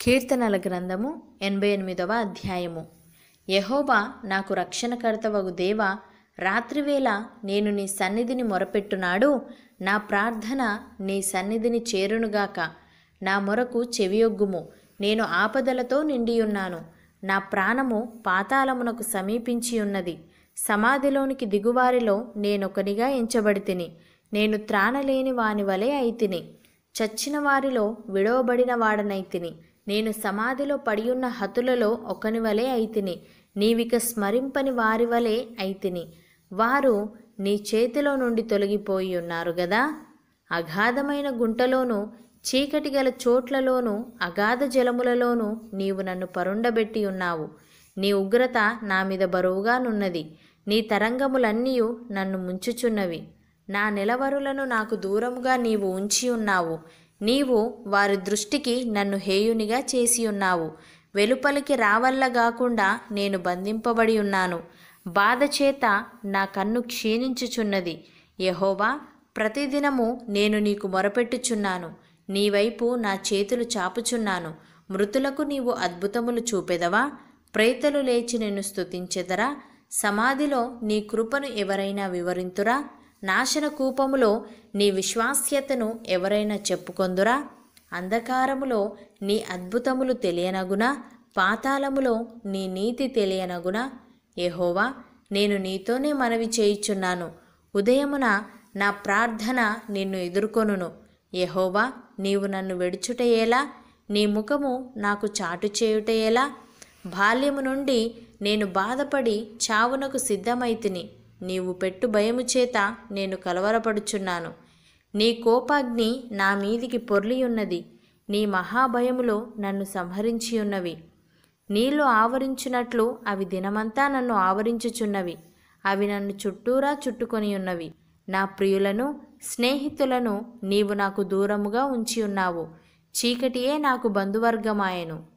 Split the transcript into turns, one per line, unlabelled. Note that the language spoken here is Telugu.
కీర్తనల గ్రంథము 88వ అధ్యాయము. యెహోవా నాకు రక్షణకర్తవగు దేవా, రాత్రివేళ నేను నీ సన్నిధిని మొరపెట్టునాడు. నా ప్రార్థన నీ సన్నిధిని చేరునుగాక. నా మొరకు చెవియొగ్గుము. నేను ఆపదలతో నిండియున్నాను. నా ప్రాణము పాతాళమునకు సమీపించి ఉన్నది. సమాధిలోనికి దిగువారిలో నేనొకనిగా ఎంచబడితిని. నేను త్రాణలేని వాని వలె అయితిని. చచ్చిన వారిలో విడవబడిన వాడనైతిని. నేను సమాధిలో పడియున్న హతులలో ఒకని వలె అయితిని. నీవిక స్మరింపని వారి వలె అయితిని. వారు నీ చేతిలో నుండి తొలగిపోయి ఉన్నారు గదా. అగాధమైన గుంటలోను చీకటి గల చోట్లలోను అగాధ జలములలోను నీవు నన్ను పరుండబెట్టి ఉన్నావు. నీ ఉగ్రత నా మీద బరువుగానున్నది. నీ తరంగములన్నీయు నన్ను ముంచుచున్నవి. నా నిలవరులను నాకు దూరముగా నీవు ఉంచి ఉన్నావు. నీవు వారి దృష్టికి నన్ను హేయునిగా చేసి ఉన్నావు. వెలుపలికి రావల్లగాకుండా నేను బంధింపబడి ఉన్నాను. బాధచేత నా కన్ను క్షీణించుచున్నది. యెహోవా, ప్రతిదినము నేను నీకు మొరపెట్టుచున్నాను. నీ వైపు నా చేతులు చాపుచున్నాను. మృతులకు నీవు అద్భుతములు చూపెదవా? ప్రేతలు లేచి నిన్ను స్తుతించెదరా? సమాధిలో నీ కృపను ఎవరైనా వివరింతురా? నాశన కూపములో నీ విశ్వాస్యతను ఎవరైనా చెప్పుకొందురా? అంధకారములో నీ అద్భుతములు తెలియనగునా? పాతాళములో నీ నీతి తెలియనగునా? యెహోవా, నేను నీతోనే మనవి చేయుచున్నాను. ఉదయమున నా ప్రార్థన నిన్ను ఎదుర్కొనును. యెహోవా, నీవు నన్ను విడుచుటయేలా? నీ ముఖము నాకు చాటు చేయుటయేలా? బాల్యము నుండి నేను బాధపడి చావునకు సిద్ధమైతిని. నీవు పెట్టు భయము చేత నేను కలవరపడుచున్నాను. నీ కోపాగ్ని నా మీదికి పొర్లియున్నది. నీ మహాభయములో నన్ను సంహరించియున్నవి. నీళ్లు ఆవరించున్నట్లు అవి దినమంతా నన్ను ఆవరించుచున్నవి. అవి నన్ను చుట్టూరా చుట్టుకొని ఉన్నవి. నా ప్రియులను స్నేహితులను నీవు నాకు దూరముగా ఉంచి ఉన్నావు. చీకటియే నాకు బంధువర్గమాయెను.